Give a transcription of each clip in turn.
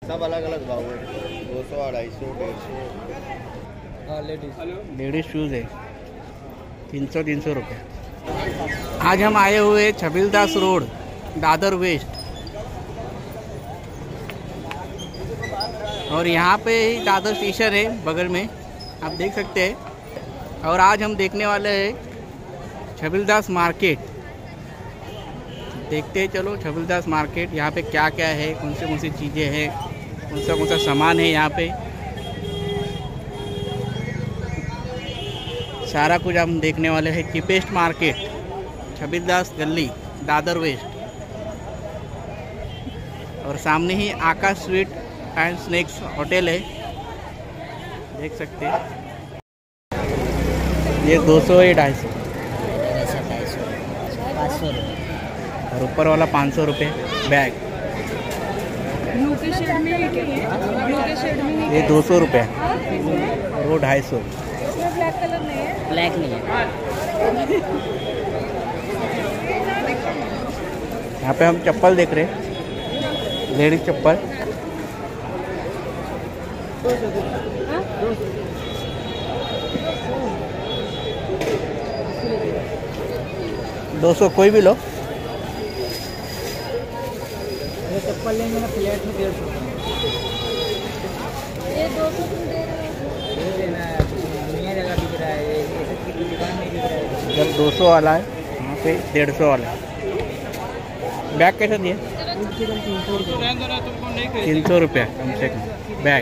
सब अलग अलग भाव है, 200, 250, 150। लेडीज शूज़ है 300 रुपये। आज हम आए हुए छबीलदास रोड, दादर वेस्ट, और यहाँ पे ही दादर स्टेशन है बगल में, आप देख सकते हैं। और आज हम देखने वाले हैं छबीलदास मार्केट। देखते हैं चलो छबीलदास मार्केट, यहाँ पे क्या क्या है, कौन सी चीज़ें हैं, कौन सा सामान है यहाँ पे, सारा कुछ हम देखने वाले हैं। चीपेस्ट मार्केट, छबीलदास गली, दादर वेस्ट, और सामने ही Aakash sweet and snacks hotel है, देख सकते हैं। ये 200 है, 250, 500 और ऊपर वाला 500 रुपये बैग। ये 200 रुपये और वो 250। ब्लैक नहीं है। यहाँ पे हम चप्पल देख रहे हैं, लेडीज चप्पल। $200 कोई भी लो। ये चप्पल लेंगे ना प्लेट में 150। ये 200 तुम दे रहे हो, ये लेना है। दुनिया जगह बिक रहा है, ये सब की दुकान में बिक रहा है। जब 200 वाला है, यहाँ पे 150 वाला है। बैग कैसे दिए? 300 रुपये कम से कम बैग।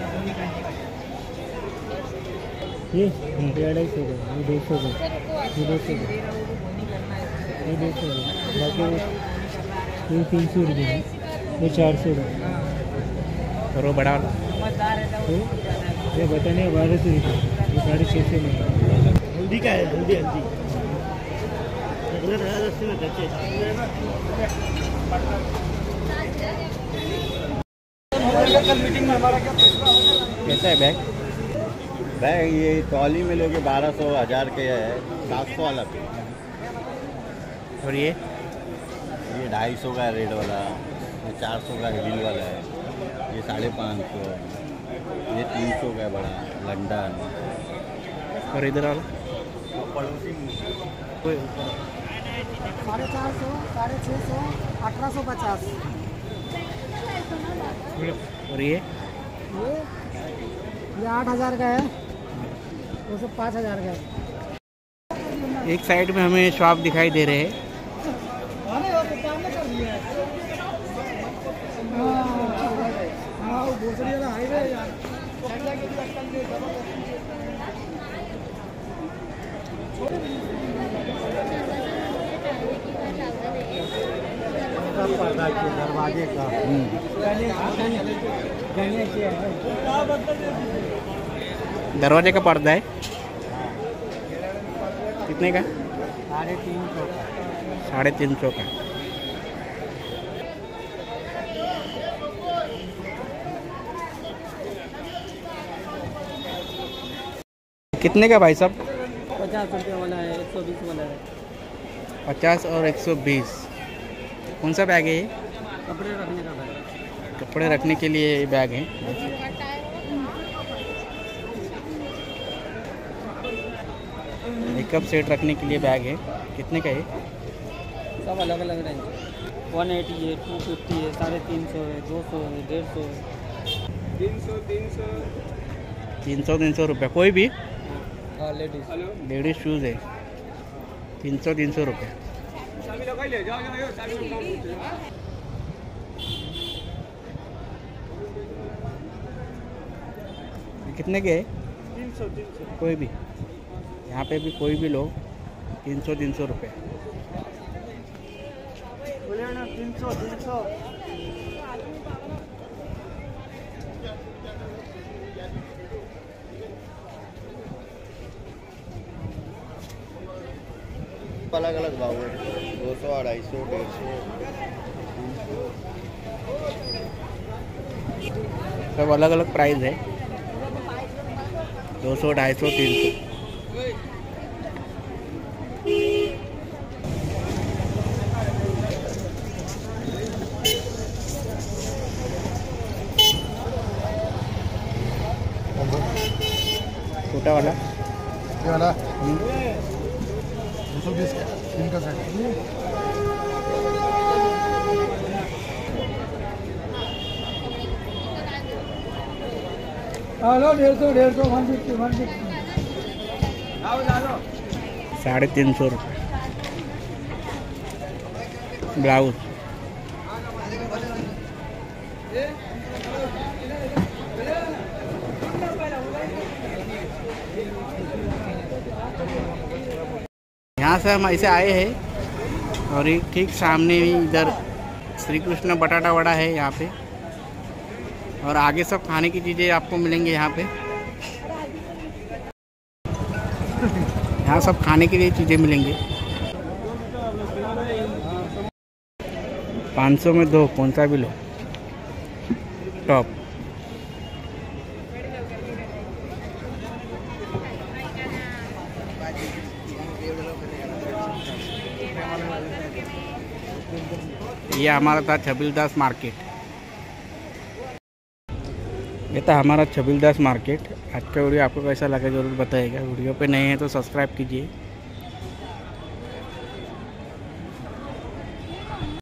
ये 250 का, ये 200 का, ये 200 का, ये 200 का, बाकी ये 300 रुपये, ये 400 का, और वो बड़ा वाला ये बताने 1200 रुपये, ये 650 में। हल्दी का है, हल्दी कैसा है बैग? बैग ये ट्रॉली में लोगे 1200, 1000 के है, 700 वाला पे। और ये 250 का है रेड वाला, ये 400 का है हिल वाला है, ये 550 है, ये 300 का है बड़ा लंडन। और इधर वाला 450, 650, 1850। और ये 8000 का है, वो सब 5000 का है। एक साइड में हमें शॉप दिखाई दे रहे हैं। दरवाजे का दरवाजे का पर्दा है, कितने का? 350 का। कितने का भाई साहब? 50 रुपये वाला है, 120 वाला है। 50 और 120। कौन सा बैग है ये? कपड़े रखने का बैग। कपड़े रखने के लिए ये बैग है। मेकअप सेट रखने के लिए बैग है। कितने का है? सब अलग अलग रेंज, 180 है, 250 है, 350 है, 200 है, 150 है, 300 रुपये कोई भी। हाँ लेडीज। लेडीज शूज़ है 300 रुपये। कितने के है? 300। कोई भी, यहाँ पे भी कोई भी लो, 300 रुपये। बोले ना 300। अलग अलग भाव है, 200, 250, 150। सब अलग अलग प्राइस है, 200, 250, 300। छोटा वाला। ये वाला 220 का 3 का सेट। हेलो 150 150 350 रुपये ब्लाउज। यहाँ से हम ऐसे आए हैं और एक ठीक सामने ही इधर श्री कृष्ण बटाटा वड़ा है यहाँ पे, और आगे सब खाने की चीज़ें आपको मिलेंगे यहाँ पे। यहाँ सब खाने के लिए चीज़ें मिलेंगे। 500 में 2, कौन सा भी लो। टॉप ये हमारा था छबिलदास मार्केट। ये था हमारा छबिलदास मार्केट। आज का वीडियो आपको कैसा लगा जरूर बताइएगा। वीडियो पे नए हैं तो सब्सक्राइब कीजिए।